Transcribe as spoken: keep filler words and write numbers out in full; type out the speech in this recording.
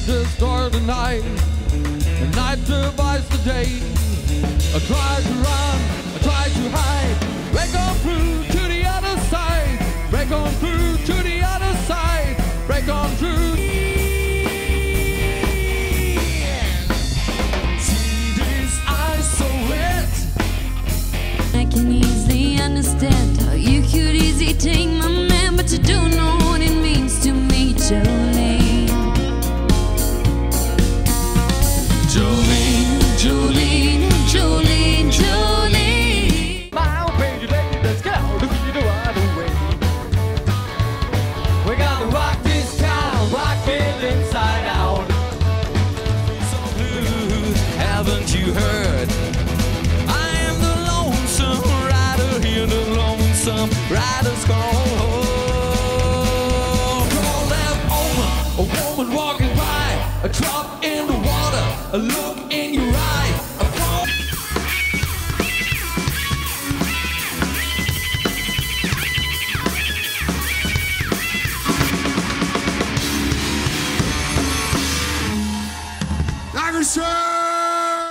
destroys the night, and night survives the day. I try to run, I try to hide, break on through to the other side, break on through to the other side, break on through. See these eyes so wet. I can easily understand how you could easily take my man, but you don't know what it means to me, Jolene. Jolene, Jolene, Jolene, Jolene. My old baby lady, let's get out of the other way. We gotta rock this town, rock it inside out. So blue, haven't you heard? I am the lonesome rider here, the lonesome rider's gone home. Call that woman, a woman walking by, a drop in the water, a look